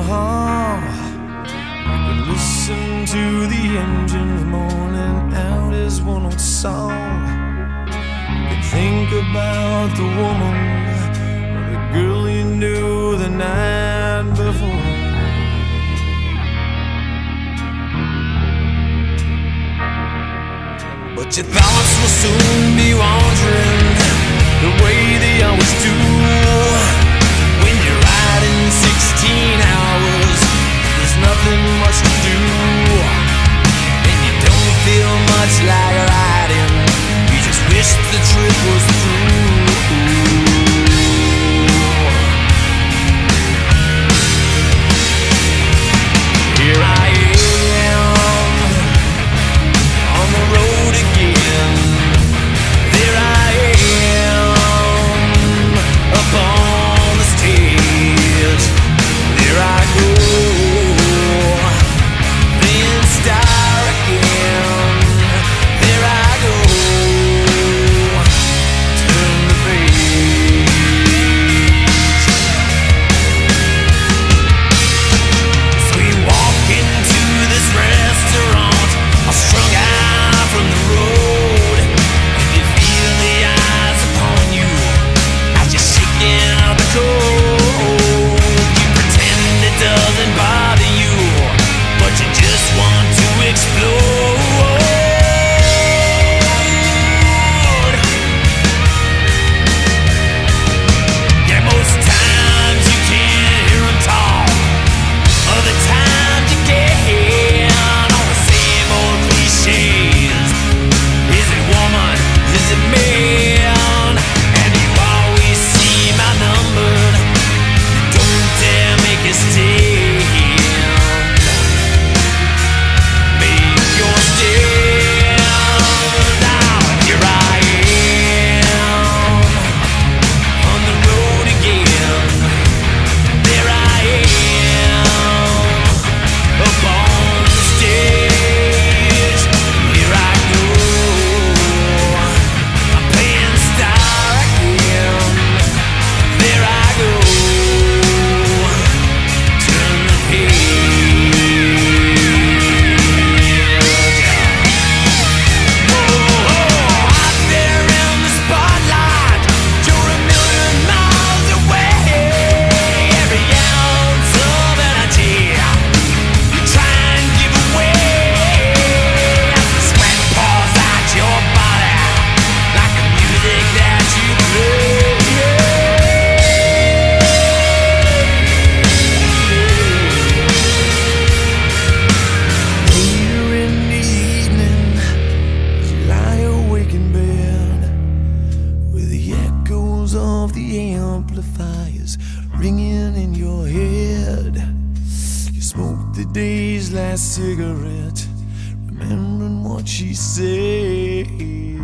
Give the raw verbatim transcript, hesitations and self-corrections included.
hall. You can listen to the engines moaning out his one old song. You can think about the woman or the girl you knew the night before. But your thoughts will soon be wandering the way they always do. When you're riding sixteen hours, there's nothing much to do, and you don't feel much like riding. You just wish the trip was through. Here I am on the road again. There I am up on the stage. There I go, then star again. There I go, turn the page. So we walk into this restaurant, all strung out from the road, and you feel the eyes upon you as you're shaking out the cold. You pretend it doesn't bother you, but you just want to explode. Yeah, most times you can't hear them talk. Other times you can, all the same old cliches. Is it woman? Is it man? And you always seem outnumbered. Don't dare make a stand. Make your stand. Now here I am on the road again. There I am up on the stage. Here I go, I'm playing star again. There I go, turn the page. Oh, out there in the spotlight, you're a million miles away. Every ounce of energy you try and give away, as the sweat pours out your body like the music that you play. Later in the evening, as you lie awake in bed, with the echoes of the amplifiers ringing in your head, you smoke the day's last cigarette, remembering what she said.